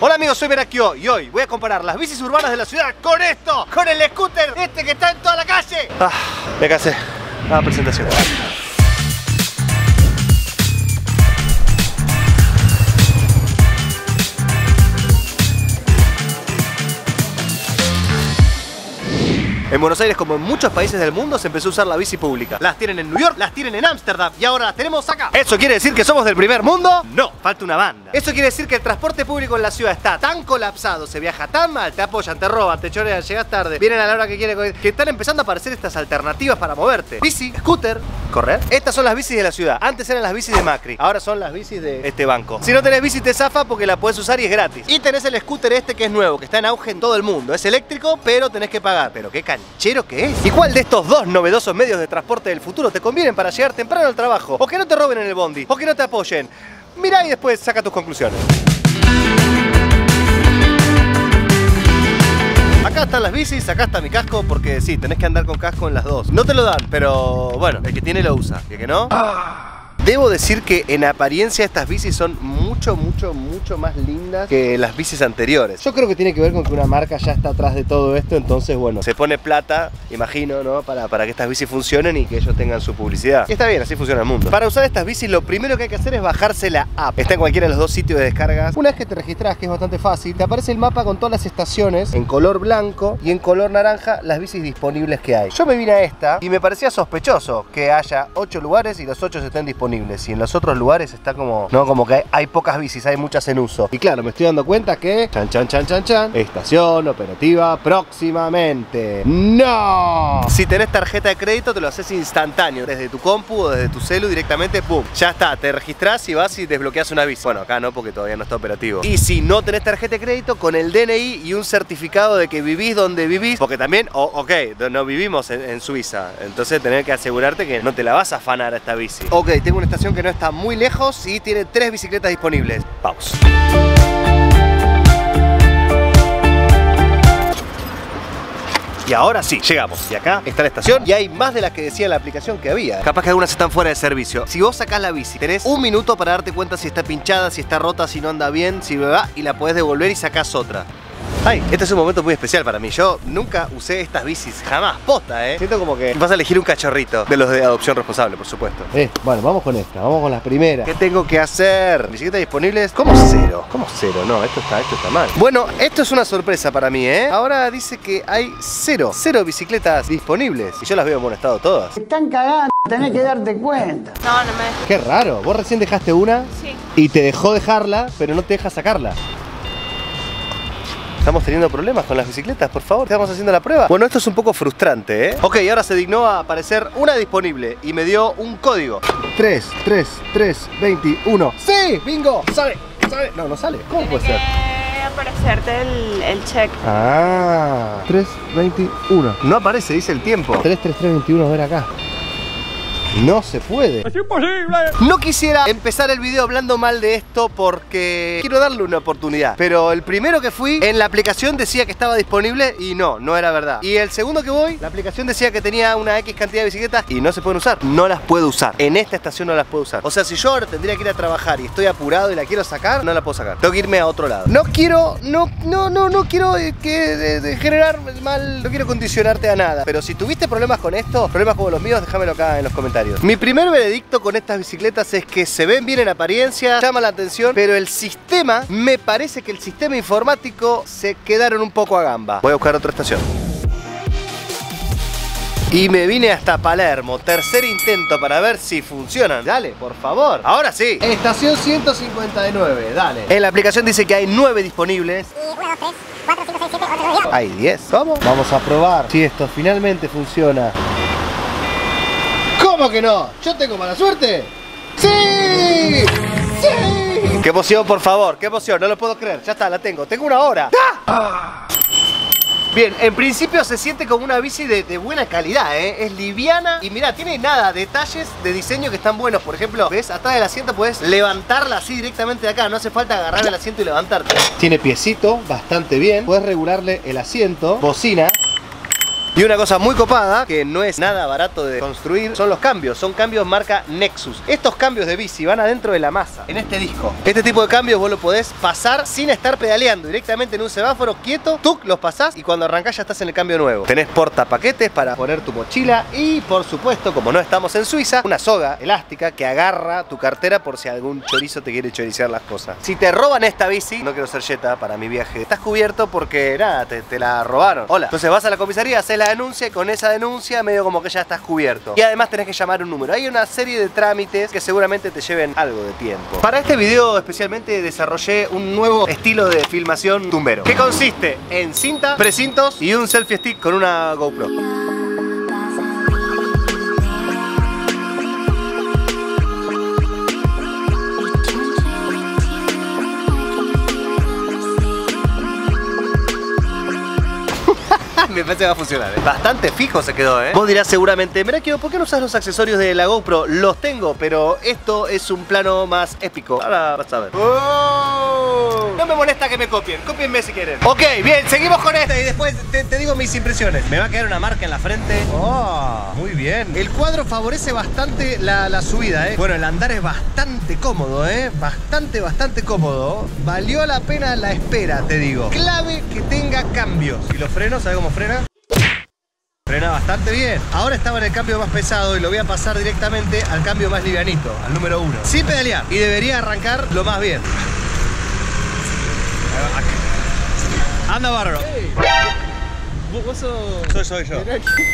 Hola amigos, soy Merakio y hoy voy a comparar las bicis urbanas de la ciudad con esto, con el scooter este que está en toda la calle. Me cansé. Presentación. En Buenos Aires, como en muchos países del mundo, se empezó a usar la bici pública. Las tienen en New York, las tienen en Ámsterdam y ahora las tenemos acá. ¿Eso quiere decir que somos del primer mundo? No, falta una banda. Eso quiere decir que el transporte público en la ciudad está tan colapsado, se viaja tan mal, te apoyan, te roban, te chorean, llegas tarde, vienen a la hora que quieren, que están empezando a aparecer estas alternativas para moverte. Bici, scooter, correr. Estas son las bicis de la ciudad. Antes eran las bicis de Macri, ahora son las bicis de este banco. Si no tenés bici te zafa porque la puedes usar y es gratis. Y tenés el scooter este que es nuevo, que está en auge en todo el mundo. Es eléctrico, pero tenés que pagar. Pero qué canchero que es. ¿Y cuál de estos dos novedosos medios de transporte del futuro te convienen para llegar temprano al trabajo? O que no te roben en el bondi, o que no te apoyen. Mirá y después saca tus conclusiones. Acá están las bicis, acá está mi casco, porque sí, tenés que andar con casco en las dos. No te lo dan, pero bueno, el que tiene lo usa, ¿y el que no? Debo decir que en apariencia estas bicis son mucho más lindas que las bicis anteriores. Yo creo que tiene que ver con que una marca ya está atrás de todo esto, entonces bueno, se pone plata, imagino, ¿no? Para que estas bicis funcionen y que ellos tengan su publicidad. Y está bien, así funciona el mundo. Para usar estas bicis lo primero que hay que hacer es bajarse la app. Está en cualquiera de los dos sitios de descargas. Una vez que te registras, que es bastante fácil, te aparece el mapa con todas las estaciones en color blanco y en color naranja las bicis disponibles que hay. Yo me vine a esta y me parecía sospechoso que haya 8 lugares y los 8 estén disponibles. Y en los otros lugares está como, no, como que hay pocas bicis, hay muchas en uso. Y claro, me estoy dando cuenta que estación operativa próximamente. ¡No! Si tenés tarjeta de crédito te lo haces instantáneo, desde tu compu o desde tu celu directamente, ¡pum! Ya está, te registrás y vas y desbloqueas una bici. Bueno, acá no, porque todavía no está operativo. Y si no tenés tarjeta de crédito, con el DNI y un certificado de que vivís donde vivís, porque también, no vivimos en Suiza, entonces tenés que asegurarte que no te la vas a afanar a esta bici. Ok, tengo una estación que no está muy lejos y tiene 3 bicicletas disponibles. Pausa. Y ahora sí, llegamos. Y acá está la estación y hay más de las que decía la aplicación que había. Capaz que algunas están fuera de servicio. Si vos sacás la bici, tenés un minuto para darte cuenta si está pinchada, si está rota, si no anda bien, si va, y la podés devolver y sacás otra. Ay, este es un momento muy especial para mí. Yo nunca usé estas bicis, jamás, posta, Siento como que vas a elegir un cachorrito. De los de adopción responsable, por supuesto. Bueno, vamos con esta, vamos con las primeras. ¿Qué tengo que hacer? ¿Bicicletas disponibles? ¿Cómo cero? ¿Cómo cero? No, esto está mal. Bueno, esto es una sorpresa para mí, Ahora dice que hay cero bicicletas disponibles. Y yo las veo en buen estado todas. Están cagando, tenés que darte cuenta. No me dejo. Qué raro, vos recién dejaste una. Sí. Y te dejó dejarla, pero no te deja sacarla. Estamos teniendo problemas con las bicicletas, por favor, estamos haciendo la prueba. Bueno, esto es un poco frustrante, Ok, ahora se dignó a aparecer una disponible y me dio un código. 33321. ¡Sí! ¡Bingo! ¿Sale? No, no sale. ¿Cómo puede ser? Aparecerte el check. 321. No aparece, dice el tiempo. 33321, a ver acá. No se puede. ¡Es imposible! No quisiera empezar el video hablando mal de esto porque quiero darle una oportunidad. Pero el primero que fui, en la aplicación decía que estaba disponible y no era verdad. Y el segundo que voy, la aplicación decía que tenía una X cantidad de bicicletas y no se pueden usar. No las puedo usar. En esta estación no las puedo usar. O sea, si yo ahora tendría que ir a trabajar y estoy apurado y la quiero sacar, no la puedo sacar. Tengo que irme a otro lado. No quiero generar mal, no quiero condicionarte a nada. Pero si tuviste problemas con esto, problemas como los míos, déjamelo acá en los comentarios. Mi primer veredicto con estas bicicletas es que se ven bien en apariencia, llama la atención, pero el sistema, me parece que el sistema informático se quedaron un poco a gamba. Voy a buscar otra estación. Y me vine hasta Palermo, tercer intento para ver si funcionan. Dale, por favor. Ahora sí. Estación 159, dale. En la aplicación dice que hay 9 disponibles. Y 1, 2, 3, 4, 5, 6, 7, 8, 9, 10. Hay 10. ¿Cómo? Vamos a probar si esto finalmente funciona. ¿Cómo que no? ¿Yo tengo mala suerte? ¡Sí! ¡Sí! ¡Qué emoción, por favor! ¡Qué emoción! No lo puedo creer. Ya está, la tengo. ¡Tengo una hora! ¡Ah! Bien, en principio se siente como una bici de buena calidad, Es liviana y mirá, tiene detalles de diseño que están buenos. Por ejemplo, ¿ves? Atrás del asiento puedes levantarla así directamente de acá. No hace falta agarrar el asiento y levantarte. Tiene piecito, bastante bien. Puedes regularle el asiento. Bocina. Y una cosa muy copada, que no es nada barato de construir, son los cambios. Son cambios marca Nexus. Estos cambios de bici van adentro de la masa, en este disco. Este tipo de cambios vos lo podés pasar sin estar pedaleando, directamente en un semáforo quieto, tuc, los pasás y cuando arrancás ya estás en el cambio nuevo. Tenés portapaquetes para poner tu mochila y, por supuesto, como no estamos en Suiza, una soga elástica que agarra tu cartera por si algún chorizo te quiere choricear las cosas. Si te roban esta bici, no quiero ser yeta para mi viaje, estás cubierto porque nada, te la robaron. Hola. Entonces vas a la comisaría, haces la denuncia y con esa denuncia medio como que ya estás cubierto. Y además tenés que llamar un número. Hay una serie de trámites que seguramente te lleven algo de tiempo. Para este video especialmente desarrollé un nuevo estilo de filmación tumbero, que consiste en cinta, precintos y un selfie stick con una GoPro. Me parece que va a funcionar, ¿eh? Bastante fijo se quedó, ¿eh? Vos dirás seguramente, mirá, ¿por qué no usas los accesorios de la GoPro? Los tengo, pero esto es un plano más épico. Ahora vas a ver. ¡Oh! No me molesta que me copien, cópienme si quieren. Ok, bien, seguimos con esta y después te digo mis impresiones. Me va a quedar una marca en la frente. Oh, muy bien. El cuadro favorece bastante la subida, ¿eh? Bueno, el andar es bastante cómodo, ¿eh? Bastante cómodo. Valió la pena la espera, te digo. Clave que tenga cambios. Y los frenos, ¿sabes cómo frena? Frena bastante bien. Ahora estaba en el cambio más pesado y lo voy a pasar directamente al cambio más livianito, al número 1. Sin pedalear. Y debería arrancar lo más bien. Anda bárbaro. Hey. ¿Vos sos? Soy yo.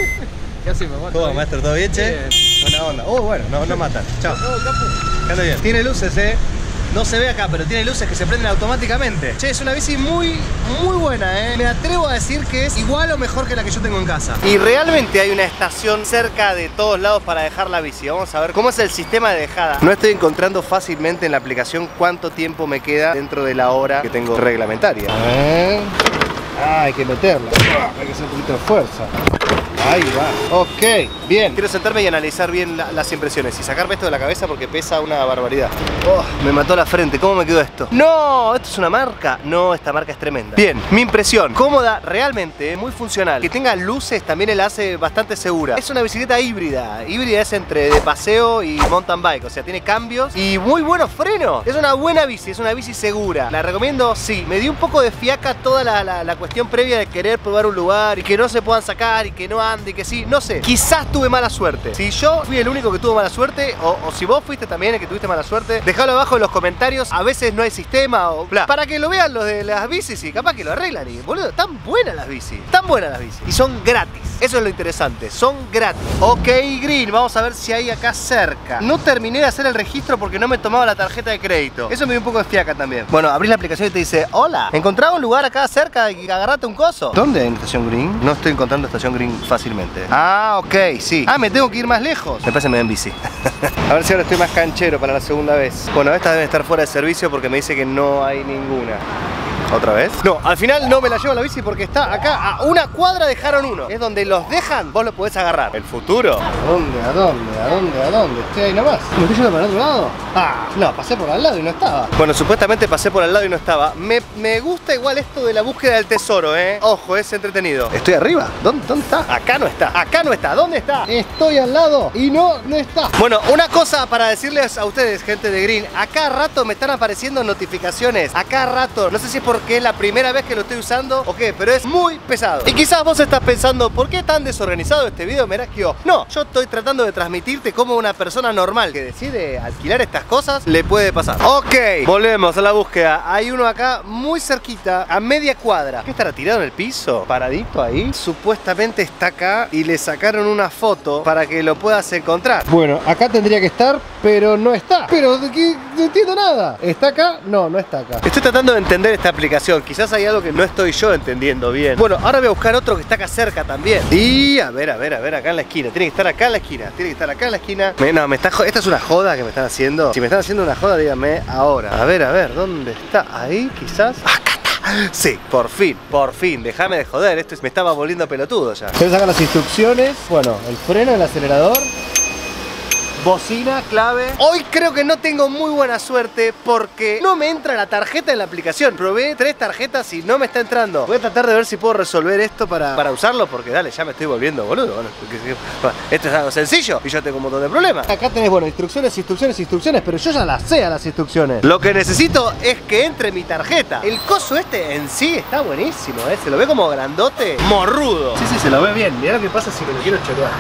¿Qué haces, mamá? ¿Todo, maestro? ¿Todo bien, che? Bien. Buena onda. Oh, bueno, no matan. Chao. No, capo. Anda bien. Tiene luces, No se ve acá, pero tiene luces que se prenden automáticamente. Che, es una bici muy buena, Me atrevo a decir que es igual o mejor que la que yo tengo en casa. Y realmente hay una estación cerca de todos lados para dejar la bici. Vamos a ver cómo es el sistema de dejada. No estoy encontrando fácilmente en la aplicación cuánto tiempo me queda dentro de la hora que tengo reglamentaria. A ver. Ah, hay que meterla. Hay que hacer un poquito de fuerza. Ahí va. Ok, bien. Quiero sentarme y analizar bien las impresiones y sacarme esto de la cabeza porque pesa una barbaridad. Oh, me mató la frente. ¿Cómo me quedó esto? ¡No! ¿Esto es una marca? No, esta marca es tremenda. Bien, mi impresión. Cómoda, realmente, muy funcional. Que tenga luces también la hace bastante segura. Es una bicicleta híbrida. Híbrida es entre de paseo y mountain bike. O sea, tiene cambios y muy buenos frenos. Es una buena bici, es una bici segura. ¿La recomiendo? Sí. Me dio un poco de fiaca toda la cuestión previa de querer probar un lugar y que no se puedan sacar y que no ande y que sí. No sé. Quizás tuve mala suerte. Si yo fui el único que tuvo mala suerte o si vos fuiste también el que tuviste mala suerte, dejalo abajo en los comentarios. A veces no hay sistema o bla. Para que lo vean los de las bicis y capaz que lo arreglan. Y boludo, tan buenas las bicis. Tan buenas las bicis. Y son gratis. Eso es lo interesante. Son gratis. Ok, Green. Vamos a ver si hay acá cerca. No terminé de hacer el registro porque no me tomaba la tarjeta de crédito. Eso me dio un poco de fiaca también. Bueno, abrís la aplicación y te dice: hola, ¿encontraba un lugar acá cerca y agarrate un coso? ¿Dónde hay estación Green? No estoy encontrando estación Green fácilmente. Ah, ok, sí. Ah, me tengo que ir más lejos. Me parece que me den bici. A ver si ahora estoy más canchero para la segunda vez. Bueno, estas deben estar fuera de servicio porque me dice que no hay ninguna. ¿Otra vez? No, al final no me la llevo la bici porque está acá a una cuadra dejaron uno. Es donde los dejan, vos lo podés agarrar. ¿El futuro? ¿A dónde? ¿A dónde? ¿A dónde? ¿A dónde? Estoy ahí nomás. ¿Me estoy yendo para el otro lado? Ah, no, pasé por al lado y no estaba. Bueno, supuestamente pasé por al lado y no estaba. Me gusta igual esto de la búsqueda del tesoro, Ojo, es entretenido. ¿Estoy arriba? ¿Dónde está? Acá no está. Acá no está. ¿Dónde está? Estoy al lado y no está. Bueno, una cosa para decirles a ustedes, gente de Green. A cada rato me están apareciendo notificaciones. A cada rato. No sé si es porque es la primera vez que lo estoy usando o qué, pero es muy pesado. Y quizás vos estás pensando, ¿por qué tan desorganizado este video, Merakio? No, yo estoy tratando de transmitirte cómo una persona normal que decide alquilar estas cosas le puede pasar. Ok, volvemos a la búsqueda. Hay uno acá muy cerquita, a media cuadra. ¿Qué estará tirado en el piso? Paradito ahí. Supuestamente está acá y le sacaron una foto para que lo puedas encontrar. Bueno, acá tendría que estar, pero no está. Pero no entiendo nada. ¿Está acá? No, no está acá. Estoy tratando de entender esta aplicación. Quizás hay algo que no estoy yo entendiendo bien. Bueno, ahora voy a buscar otro que está acá cerca también. Y a ver, acá en la esquina. Tiene que estar acá en la esquina. Tiene que estar acá en la esquina. No, esta es una joda que me están haciendo. Si me están haciendo una joda, díganme ahora. A ver, ¿dónde está? Ahí, quizás. Acá está. Sí, por fin. Déjame de joder. Me estaba volviendo pelotudo ya. Voy a sacar las instrucciones. Bueno, el freno, el acelerador. bocina, clave. Hoy creo que no tengo muy buena suerte porque no me entra la tarjeta en la aplicación. Probé 3 tarjetas y no me está entrando. Voy a tratar de ver si puedo resolver esto para usarlo, porque dale, ya me estoy volviendo boludo. Bueno, esto es algo sencillo y yo tengo un montón de problemas. Acá tenés, bueno, instrucciones, pero yo ya las sé a las instrucciones. Lo que necesito es que entre mi tarjeta. El coso este en sí está buenísimo, se lo ve como grandote, morrudo. Sí, se lo ve bien. Mirá lo que pasa si me lo quiero chorear.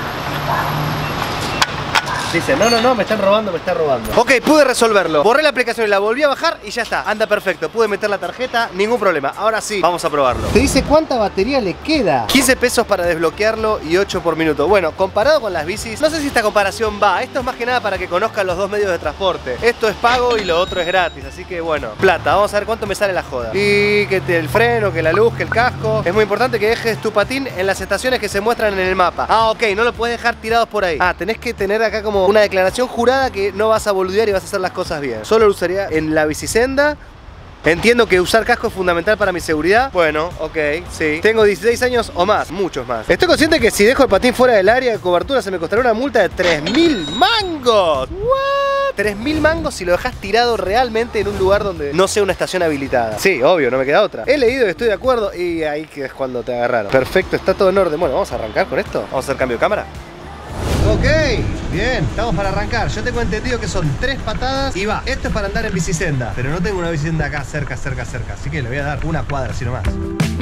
Dice, no, me están robando, me están robando. Ok, pude resolverlo. Borré la aplicación y la volví a bajar y ya está. Anda perfecto, pude meter la tarjeta, ningún problema. Ahora sí, vamos a probarlo. Te dice cuánta batería le queda. 15 pesos para desbloquearlo y 8 por minuto. Bueno, comparado con las bicis, no sé si esta comparación va. Esto es más que nada para que conozcan los dos medios de transporte. Esto es pago y lo otro es gratis, así que bueno. Plata, vamos a ver cuánto me sale la joda. Y que el freno, que la luz, que el casco. Es muy importante que dejes tu patín en las estaciones que se muestran en el mapa. Ah, ok, no lo puedes dejar tirados por ahí. Ah, tenés que tener acá como una declaración jurada que no vas a boludear y vas a hacer las cosas bien. Solo lo usaría en la bicisenda. Entiendo que usar casco es fundamental para mi seguridad. Bueno, ok, sí. Tengo 16 años o más, muchos más. Estoy consciente que si dejo el patín fuera del área de cobertura se me costará una multa de 3.000 mangos. ¿What? 3.000 mangos si lo dejas tirado realmente en un lugar donde no sea una estación habilitada. Sí, obvio, no me queda otra. He leído y estoy de acuerdo y ahí que es cuando te agarraron. Perfecto, está todo en orden. Bueno, vamos a arrancar con esto. Vamos a hacer cambio de cámara. Ok, bien, estamos para arrancar. Yo tengo entendido que son 3 patadas y va. Esto es para andar en bicisenda, pero no tengo una bicisenda acá cerca. Así que le voy a dar una cuadra, así nomás.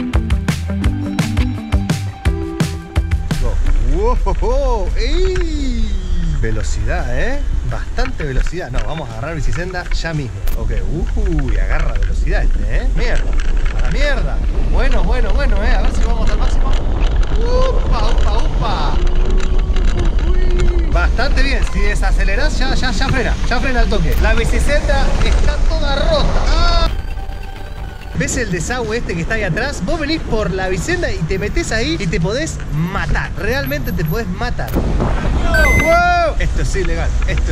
Wow, ¡ey! Velocidad, bastante velocidad. No, vamos a agarrar bicisenda ya mismo. Ok, agarra velocidad Mierda, a la mierda. Bueno, a ver si vamos al máximo. Upa. Bastante bien, si desaceleras ya frena al toque. La bicisenda está toda rota. ¡Ah! ¿Ves el desagüe este que está ahí atrás? Vos venís por la bicisenda y te metés ahí y te podés matar. Realmente te podés matar. ¡Wow! Esto es ilegal.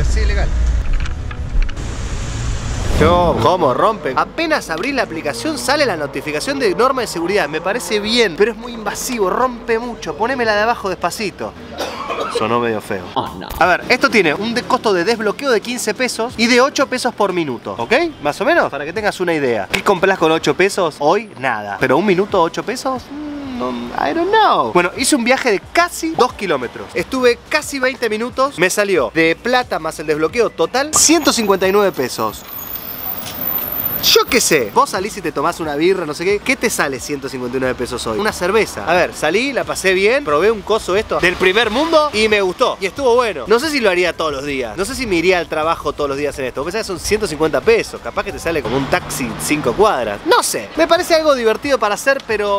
¿Cómo rompen? Apenas abrí la aplicación sale la notificación de norma de seguridad. Me parece bien, pero es muy invasivo, rompe mucho. Ponémela de abajo despacito. Sonó medio feo. Oh, no. A ver, esto tiene un costo de desbloqueo de 15 pesos y de 8 pesos por minuto, ¿ok? Más o menos, para que tengas una idea. ¿Qué compras con 8 pesos? Hoy, nada. ¿Pero un minuto 8 pesos? I don't know. Bueno, hice un viaje de casi 2 kilómetros. Estuve casi 20 minutos. Me salió de plata más el desbloqueo total 159 pesos. Yo qué sé, vos salís y te tomás una birra, no sé qué. ¿Qué te sale 159 pesos hoy? Una cerveza. A ver, salí, la pasé bien, probé un coso esto del primer mundo y me gustó. Y estuvo bueno. No sé si lo haría todos los días. No sé si me iría al trabajo todos los días en esto. Vos pensás que son 150 pesos. Capaz que te sale como un taxi 5 cuadras. No sé. Me parece algo divertido para hacer, pero...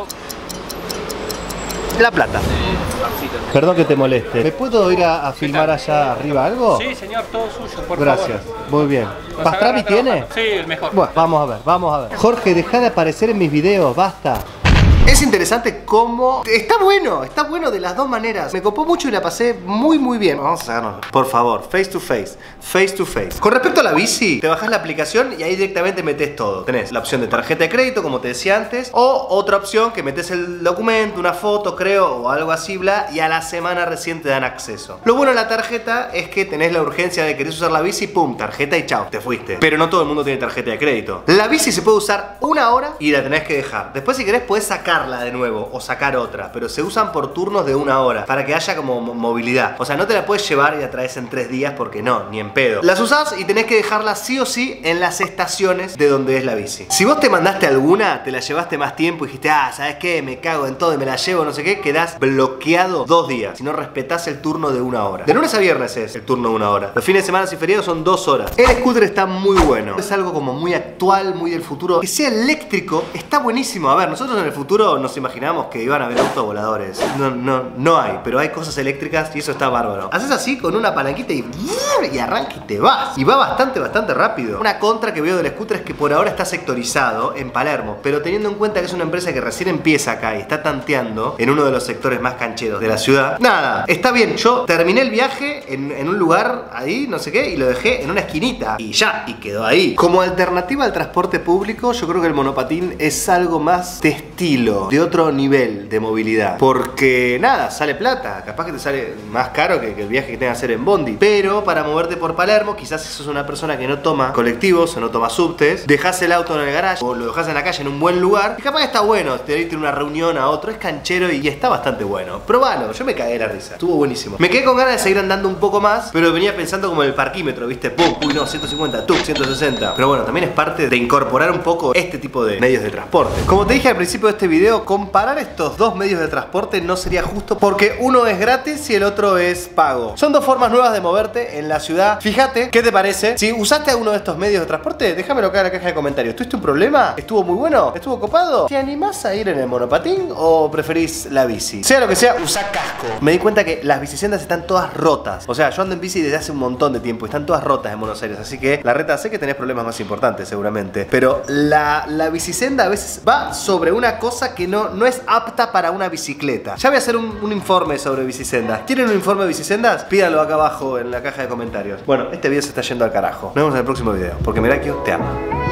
La plata. Perdón que te moleste. ¿Me puedo ir a filmar allá arriba algo? Sí, señor, todo suyo, por Gracias. favor. Muy bien. ¿Pastrami tiene? Sí, el mejor. Bueno, vamos a ver. Jorge, deja de aparecer en mis videos, basta. Es interesante cómo... Está bueno de las dos maneras. Me copó mucho y la pasé muy bien. Vamos a sacarnos, por favor, face to face. Con respecto a la bici, te bajás la aplicación y ahí directamente metes todo. Tenés la opción de tarjeta de crédito, como te decía antes, o otra opción que metes el documento, una foto, creo, o algo así, bla, y a la semana recién te dan acceso. Lo bueno de la tarjeta es que tenés la urgencia de querés usar la bici, pum, tarjeta y chao, te fuiste. Pero no todo el mundo tiene tarjeta de crédito. La bici se puede usar 1 hora y la tenés que dejar. Después, si querés, podés sacarla de nuevo o sacar otra, pero se usan por turnos de 1 hora para que haya como movilidad. O sea, no te la puedes llevar y la traes en 3 días porque no, ni en pedo. Las usás y tenés que dejarlas sí o sí en las estaciones de donde es la bici. Si vos te mandaste alguna, te la llevaste más tiempo y dijiste, ¿sabes qué? Me cago en todo y me la llevo, no sé qué, quedás bloqueado 2 días si no respetás el turno de 1 hora. De lunes a viernes es el turno de 1 hora. Los fines de semana y feriados son 2 horas. El scooter está muy bueno. Es algo como muy actual, muy del futuro. Que sea eléctrico está buenísimo. A ver, nosotros en el futuro nos imaginábamos que iban a haber autos voladores. No hay, pero hay cosas eléctricas y eso está bárbaro. Haces así con una palanquita y arranca y te vas. Y va bastante rápido. Una contra que veo del scooter es que por ahora está sectorizado en Palermo, pero teniendo en cuenta que es una empresa que recién empieza acá y está tanteando en uno de los sectores más cancheros de la ciudad. Nada, está bien. Yo terminé el viaje en un lugar ahí, no sé qué, y lo dejé en una esquinita. Y ya, y quedó ahí. Como alternativa al transporte público, yo creo que el monopatín es algo más de estilo. de otro nivel de movilidad. Porque nada, sale plata. Capaz que te sale más caro que el viaje que tengas que hacer en bondi. Pero para moverte por Palermo, quizás si sos una persona que no toma colectivos o no toma subtes, dejás el auto en el garage o lo dejás en la calle en un buen lugar. Y capaz que está bueno, te irte a una reunión a otro. Es canchero y está bastante bueno. Probalo, yo me cagué de la risa. Estuvo buenísimo. Me quedé con ganas de seguir andando un poco más, pero venía pensando como el parquímetro, ¿viste? Pum, uy no, 150, tú, 160. Pero bueno, también es parte de incorporar un poco este tipo de medios de transporte. Como te dije al principio de este video, comparar estos dos medios de transporte no sería justo porque uno es gratis y el otro es pago. Son dos formas nuevas de moverte en la ciudad. Fíjate, ¿qué te parece? Si usaste alguno de estos medios de transporte, déjamelo acá en la caja de comentarios. ¿Tuviste un problema? ¿Estuvo muy bueno? ¿Estuvo copado? ¿Te animás a ir en el monopatín o preferís la bici? Sea lo que sea, usa casco. Me di cuenta que las bicisendas están todas rotas. O sea, yo ando en bici desde hace un montón de tiempo y están todas rotas en Buenos Aires. Así que la reta, sé que tenés problemas más importantes seguramente, pero la bicisenda a veces va sobre una cosa que no es apta para una bicicleta. Ya voy a hacer un informe sobre bicisendas. ¿Quieren un informe de bicisendas? Pídanlo acá abajo en la caja de comentarios. Bueno, este video se está yendo al carajo. Nos vemos en el próximo video, porque Merakio te ama.